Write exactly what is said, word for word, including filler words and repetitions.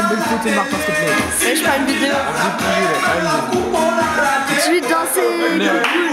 belle photo, Martin, s'il te plaît. Ouais, je prends une vidéo. Allez, allez. Je vais danser. Allez.